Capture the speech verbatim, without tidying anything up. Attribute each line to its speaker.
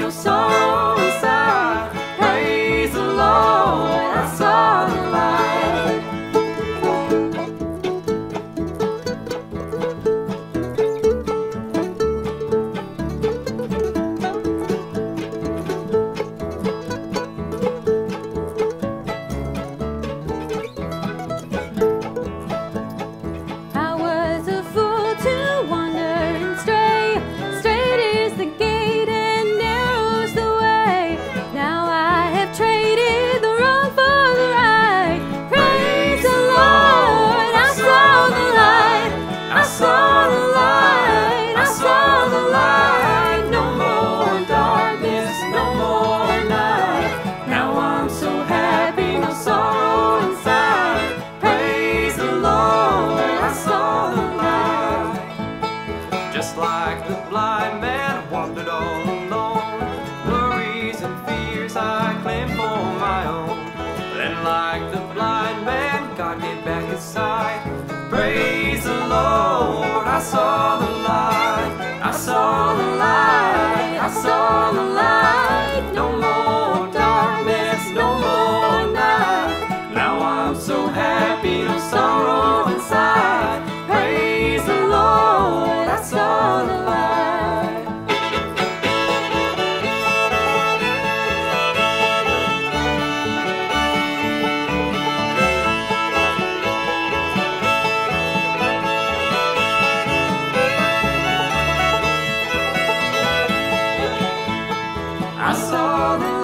Speaker 1: no sorrow inside. Praise the Lord, I saw the light.
Speaker 2: I was a fool to wander and stray. Straight is the gate and narrow's the way. Now I have traded the wrong for the right. Praise the Lord, I saw the light. I saw the light, I saw the light.
Speaker 1: No more darkness, no more night. Now I'm so happy, no sorrow inside. Praise the Lord, I saw the light. Just like the blind man wandered all alone, worries and fears I claimed for my own. Then like the blind man, God gave back his sight. Praise the Lord, I saw the light. I saw the light, I saw the light. No more darkness, no more night. Now I'm so happy, no sorrow inside. Praise the Lord, I saw the light. I saw the